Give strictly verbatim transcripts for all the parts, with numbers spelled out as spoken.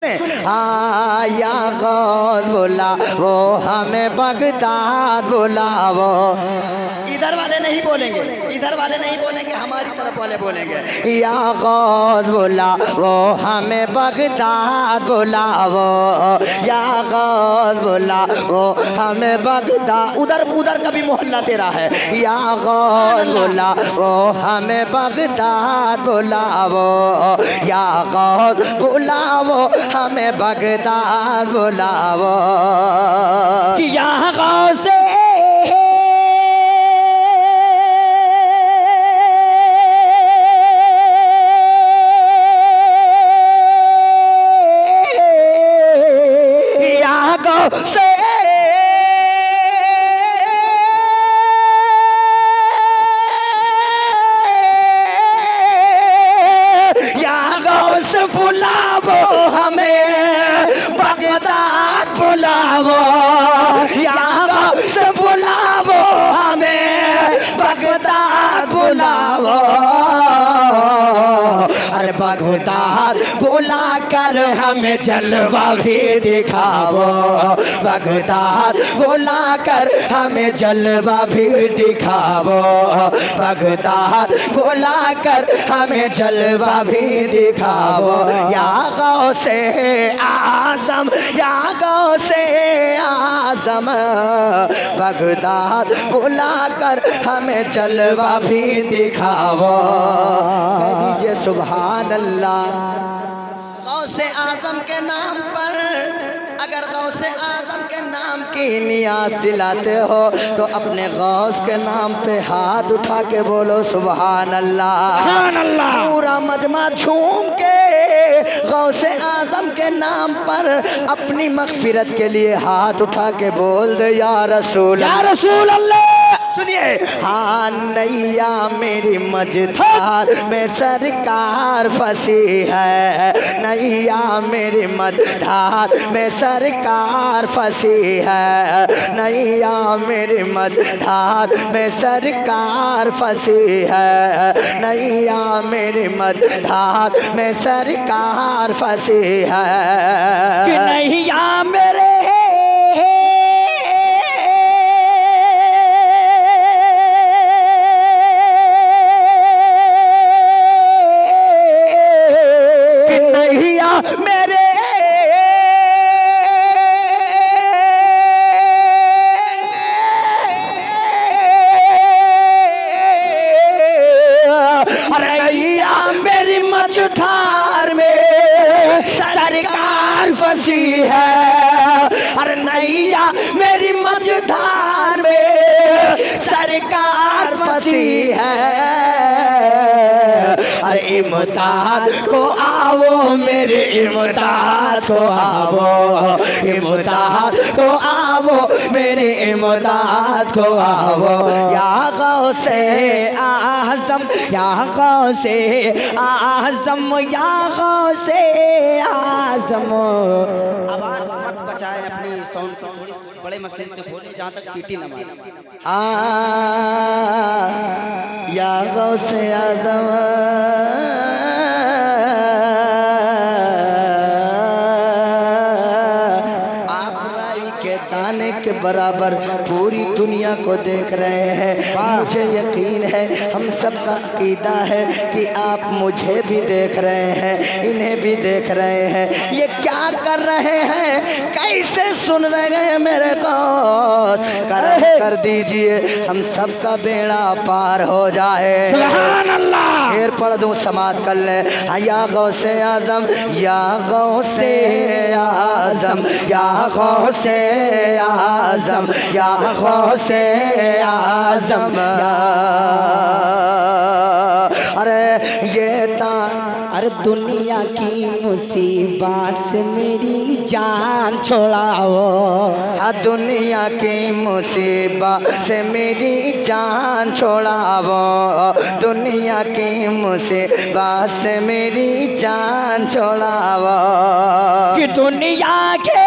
हाँ या गौस बोला वो हमें बगदाद बुलावो। इधर वाले नहीं बोलेंगे, इधर वाले नहीं बोलेंगे, हमारी तरफ वाले बोलेंगे। या गौस बोला वो हमें बगदाद बुलावो, या गौस बोला वो हमें बगदाद। उधर उधर का भी मोहल्ला तेरा है। या गौस बोला वो हमें बगदाद बुलावो, या गौस बुलावो हमें बगदाद बुलावो। कि यहाँ गौस से यहाँ गौस से यहाँ गौस बुलावो हमें बगदाद बुलावो, यहाँ गौस बुलावो हमें बगदाद बुलावो। अरे बगदाद बुला कर हमें जलवा भी दिखावो, बगदाद बुला कर हमें जलवा भी दिखावो, बगदाद बुला कर हमें जलवा भी दिखावो। या गौसे आज़म, या गौसे आज़म बगदाद बुला कर हमें जलवा भी दिखावो। दीजिए सुभान अल्लाह। गौसे आज़म के नाम पर, अगर गौसे आज़म के नाम की नियाज दिलाते हो तो अपने गौस के नाम पे हाथ उठा के बोलो सुभान अल्लाह, सुभान अल्लाह। पूरा मजमा झूम के गौसे आज़म के नाम पर अपनी मग़फ़िरत के लिए हाथ उठा के बोल दे या रसूल, या रसूल अल्लाह। सुनिए, हाँ नैया मेरी मझधार में सरकार फंसी है, नैया मेरी मझधार में सरकार फंसी है, नैया मेरी मझधार में सरकार फंसी है, नैया मेरी मझधार में सरकार फंसी है। कि नैया मेरे मेरे रैया मेरी मझधार में सरकार फंसी है, अरे नैया मेरी मझधार में सरकार फंसी है। अरे इमदाद को आओ मेरे इमदाद को आओ, इमदाद को आओ मेरे इमदाद को आओ। या गौसे आज़म, या गौसे आज़म, या गौसे आज़म। आवाज मत बचाए अपनी साउंड की, थोड़ी बड़े मशीन से बोले जहाँ तक सीटी न मारे। आ या गौसे आज़म, दाने के बराबर पूरी दुनिया को देख रहे हैं। मुझे यकीन है, हम सबका अकीदा है कि आप मुझे भी देख रहे हैं, इन्हें भी देख रहे हैं। ये क्या कर रहे हैं, कैसे सुन रहे हैं मेरे को, कर, कर दीजिए हम सबका बेड़ा पार हो जाए। सुभान अल्लाह। शेर पढ़ दूं, समात कर ले। या गौसे आज़म, या गौसे आज़म, या गौसे आज़म, या गौसे आज़म। अरे ये ता अरे दुनिया की मुसीबत से मेरी जान छोड़ाओ, दुनिया की मुसीबत से मेरी जान छोड़ाओ, दुनिया की मुसीबत से मेरी जान छोड़ाओ। कि दुनिया के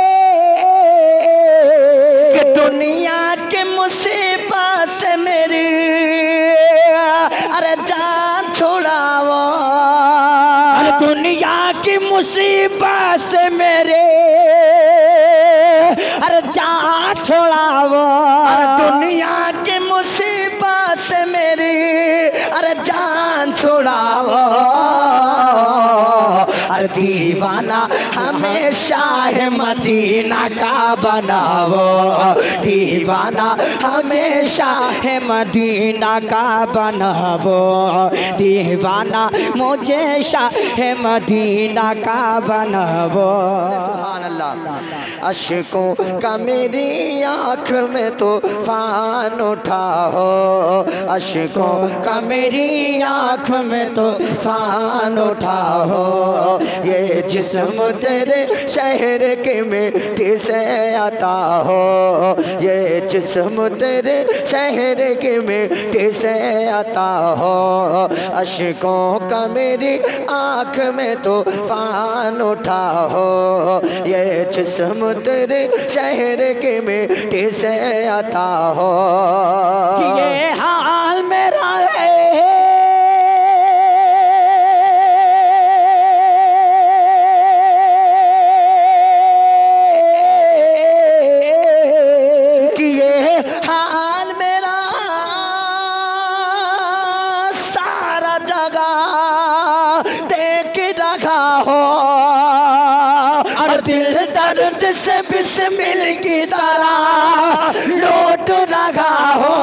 दुनिया के मुसीबत से मेरी मुसीबत से मेरे अरे जान छोड़ावो, दुनिया की मुसीबत से मेरी अरे जान छोड़ावो। अरे दीवाना हमेशा है मदीना का बनावो, दीवाना हमेशा है मदीना का बनावो, दीवाना मुझे शाह है मदीना का बनावो। सुभान अल्लाह। अश्कों का मेरी आँख में तो तूफान उठा हो, अश्कों का मेरी आँख में तो तूफान उठा हो। ये जिस्म तेरे शहर के मिट्टी से आता हो, ये जिस्म तेरे शहर के मिट्टी से आता हो। अश्कों का मेरी आँख में तो तूफान उठा हो, ये जिस्म तेरे शहर के मिट्टी से आता हो। ये हाल मेरा है कि ये हाल मेरा सारा जगह देख रखा हो, और दिल दर्द से बिस्मिल की तरह लौट रहा हो।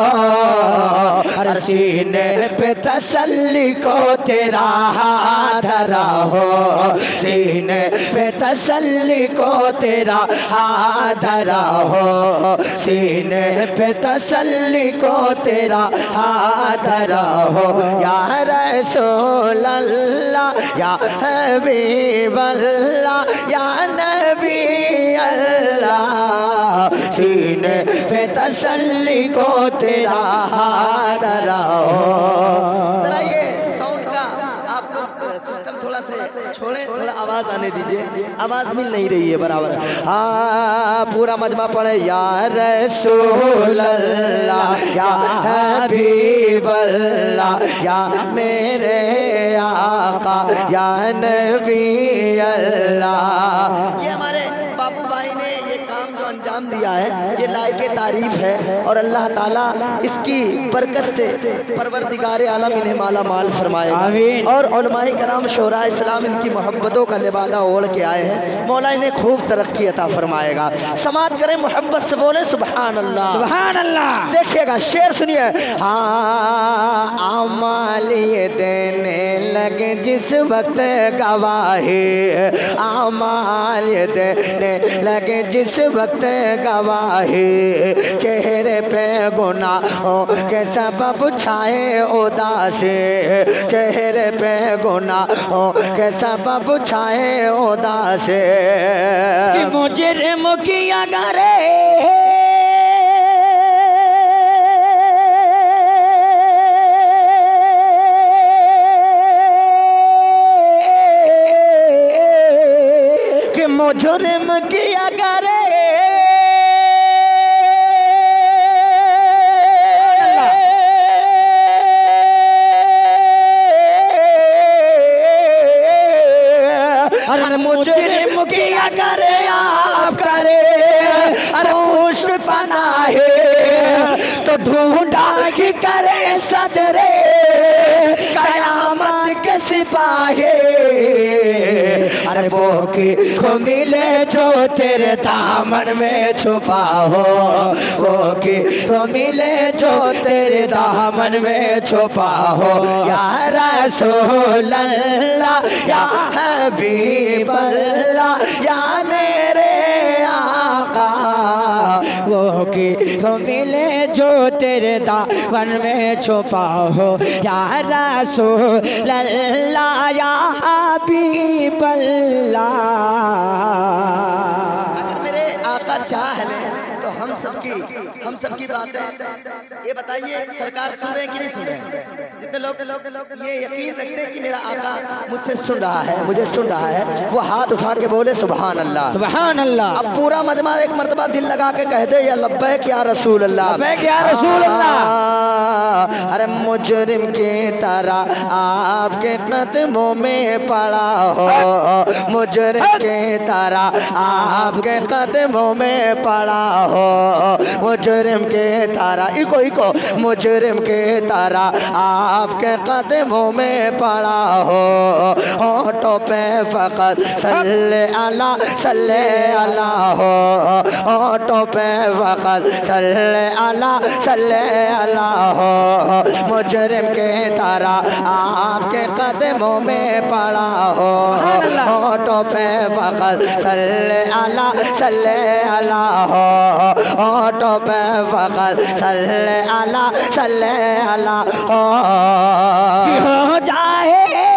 हर सीने पे तसल्ली को तेरा हाथ धरा हो, सीने पे तसल्ली को तेरा हाथ धरा हो, सीने पे तसल्ली को तेरा हाथ धरा हो। या रसूल अल्लाह या हबीब अल्लाह या नबी अल्लाह, सीने पे तसल्ली को तेरा हाथ धरा हो। जरा ये साउंड का आप सिस्टम थोड़ा से छोड़े, थोड़ा आवाज आने दीजिए, आवाज मिल नहीं रही है बराबर। हाँ पूरा मजमा पढ़े। या रसूल अल्लाह या हबीब अल्लाह या मेरे आका या नबी अल्लाह। ये हमारे बाबू भाई ने ये काम जो अंजाम दिया है ये लायक तारीफ है, और अल्लाह ताला इसकी बरकत से परवरदिगार आलम इन्हें माला माल फरमाए, और उलमाए कराम शोरा इस्लाम इनकी मोहब्बतों का लिबादा ओढ़ के आए हैं। मौला इन्हें खूब तरक्की अता फरमाएगा। समात करें मोहब्बत से बोले सुभान अल्लाह, सुभान अल्लाह। देखिएगा शेर सुनिए। हाँ आमाल ये देने लगे जिस वक्त गवाही, आमाल ये देने लगे जिस वक्त गवाही, चेहरे पे गुनाहों के सबब छाए उदासी, चेहरे पे गुनाहों के सबब छाए उदासी। कि मुजरिम किया करे मुजरिम किया करे अरे मुजरिम किया करे आप करे अरे उस पनाहे, तो ढूंढा कि करे सदरे कयामत के सिपाही। अरे वो की को मिले जो तेरे दामन में छुपा हो, वो की को मिले जो तेरे दामन में छुपा हो। या रसूल अल्लाह या हबीब अल्लाह या मेरे आका, वो की को मिले जो तेरे दामन में छुपा हो। या रसूल अल्लाह या हबीब अल्लाह। अगर मेरे आका चाह ले तो हम सबकी हम सबकी बातें ये बताइए सरकार सुन रहे हैं कि नहीं सुन रहे हैं? जितने लोग ये यकीन रखते हैं कि मेरा आका मुझसे सुन रहा है, मुझे सुन रहा है, वो हाथ उठा के बोले सुभान अल्लाह, सुभान अल्लाह। अब पूरा मजमा एक मर्तबा दिल लगा के कह दे या लब्बैक या रसूल अल्लाह, लब्बैक या रसूल अल्लाह। अरे मुजरिम की तरह आपके कदमों में पड़ा हो, मुजरिम की तरह आपके कदमों में पड़ा हो, मुजरिम के तरह इको इको मुजरिम के तरह आपके कदमों में पड़ा हो। होठों पे फकत सल्ले अला सल्ले अला हो, होठों पे फकत सल्ले अला सल्ले अला हो, मुजरिम के तरह आपके कदमों में पड़ा हो। होठों पे फकत सल्ले अला सल्ले अला हो, होठों पे फकत सल्ले अला सल्ले अला हो। हो जाए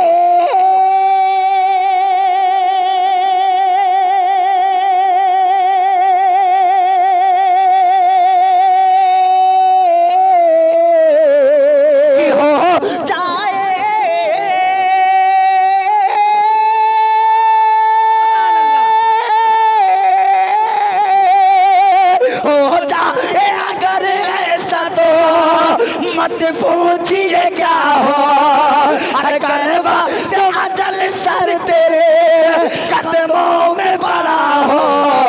मत पूछिए क्या हो, अरे करवा तेरा जल सर तेरे कदमों में पड़ा हो।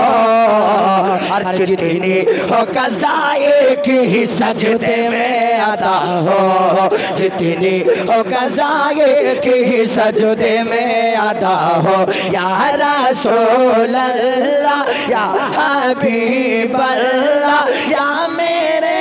हर जितनी हो कज़ाए की सजदे में अदा हो, जितनी हो कज़ाए की सजदे में अदा हो। या रसूल अल्लाह या हबीब अल्लाह या मेरे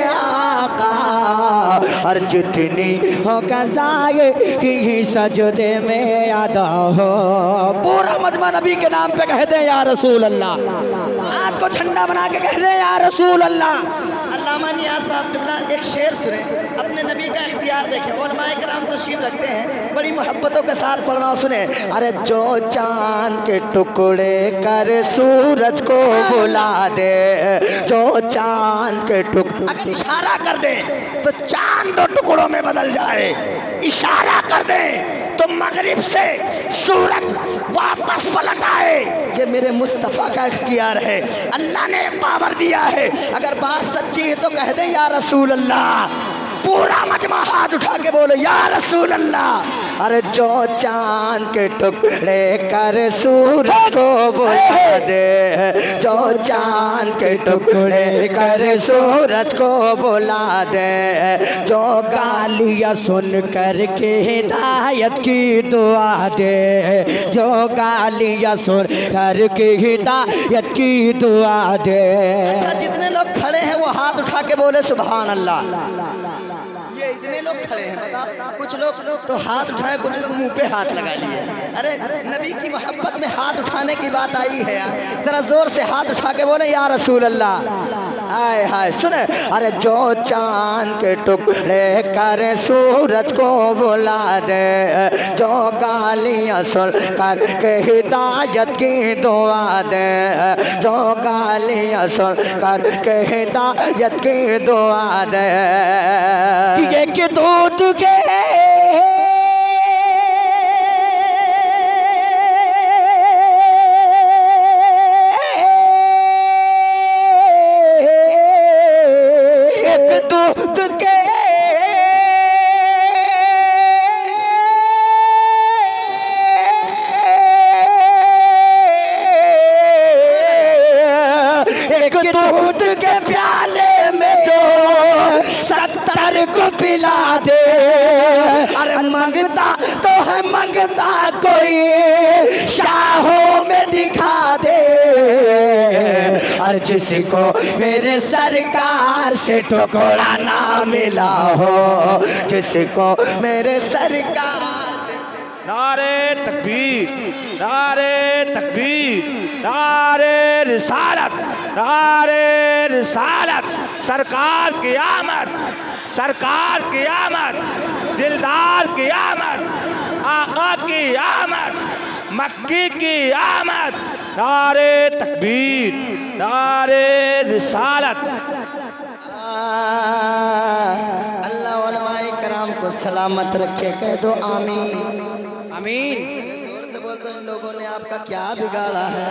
और जितनी हो कज़ाए की सजदे में अदा हो। पूरा मजमा नबी के नाम पे कह दे या रसूल अल्लाह, हाथ को झंडा बना के कह दे या रसूल अल्लाह। अल्लामा नियाज़ साहब क़िबला एक शेर सुने, अपने नबी का इख्तियार देखें। उलमाए किराम तशरीफ रखते हैं, बड़ी मोहब्बतों के साथ पढ़ना सुने। अरे जो चांद के टुकड़े कर सूरज को बुला दे, जो चांद के टुकड़े अगर इशारा कर दे तो चांद दो टुकड़ों में बदल जाए, इशारा कर दे तो मगरिब से सूरज वापस पलट आए। ये मेरे मुस्तफ़ा का इख्तियार है, अल्लाह ने पावर दिया है। अगर बात सच्ची है तो कह दे या रसूल अल्लाह। पूरा मजमा हाथ उठा के बोलो या रसूल अल्लाह। अरे जो चांद के टुकड़े कर सूरज को बुला दे, जो चांद के टुकड़े कर सूरज को बुला दे, जो गालियाँ सुन कर के हिदायत की दुआ दे, जो गालियाँ सुन कर के हिदायत की दुआ दे। अच्छा, जितने लोग खड़े हैं वो हाथ उठा के बोले सुभान अल्लाह। ये इतने लोग खड़े हैं, बताओ। कुछ लोग तो हाथ उठाए, कुछ लोग मुंह पे हाथ लगा लिए। अरे नबी की मोहब्बत में हाथ उठाने की बात आई है यार, जरा जोर से हाथ उठा के बोले या रसूल अल्लाह। हाय हाय सुने, अरे जो चांद के टुकड़े कर सूरज को बुला दे, जो गालियाँ सुन कर के हिदायत की दुआ दे, जो गालियाँ सुन कर के हिदायत की दुआ दे। ये के दूध के एक दूध के एक दूध के प्याले में जो सत्तर को पिला दे। अरे मंगता तो है मंगता कोई शाहों में दिखा दे। और जिसको मेरे सरकार से टुकड़ा ना मिला हो, जिसको मेरे सरकार से। नारे तकबीर, नारे तकबीर, नारे रिसालत, नारे रिसालत। सरकार की आमद, सरकार की आमद, दिलदार की आमद, आका की आमद, मक्की की आमद। नारे तकबीर, नारे रिसालत। अल्लाह उलमाए कराम को सलामत रखे, कह दो आमीन आमीन। जोर से बोल दो, इन लोगों ने आपका क्या बिगाड़ा है।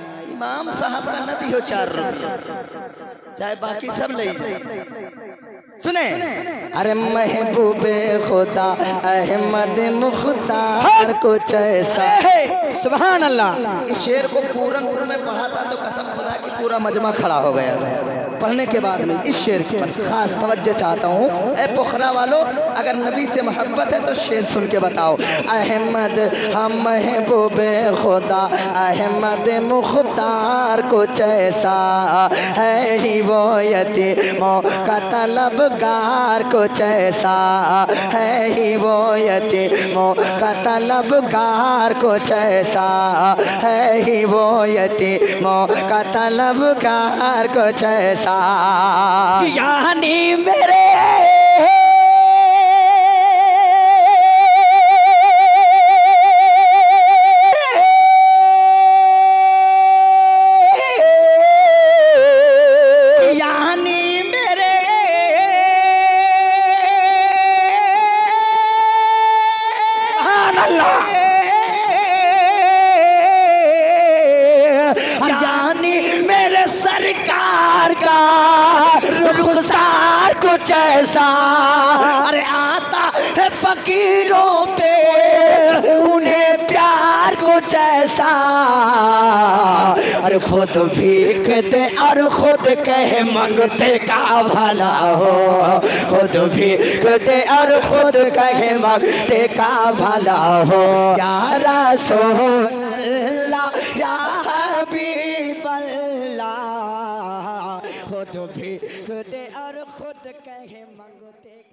इमाम साहब का न दियो चार रुपया, चाहे बाकी सब ले जाए। सुने, अरे महबूबे खुदा अहमद मुख्तार को जैसा। सुभान अल्लाह। इस शेर को पूरनपुर में पढ़ा था तो कसम खुदा की पूरा मजमा खड़ा हो गया था। पढ़ने के बाद में इस शेर की पर खास तवज्जो चाहता हूँ। ए पोखरा वालों, अगर नबी से मोहब्बत है तो शेर सुन के बताओ। अहमद हम महबूबे खुदा अहमद मुख्तार को जैसा है ही वो यतीमों का तलबगार को जैसा है ही वो यतीमों का तलबगार को जैसा है ही वो यतीमों का तलबगार को जैसा। यानी मेरे रुखसार को जैसा, अरे आता है फकीरों पे उन्हें प्यार को जैसा। अरे खुद भीखते और खुद कहे मंगते का भला हो, खुद भीखते और खुद कहे मंगते का भला हो। या रसूल अल्लाह या हबीब अल्लाह, खुद भी खुद और खुद कहे मंगते।